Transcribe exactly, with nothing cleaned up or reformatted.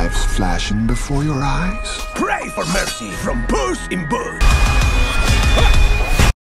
lives flashing before your eyes? Pray for mercy from Puss in Boots.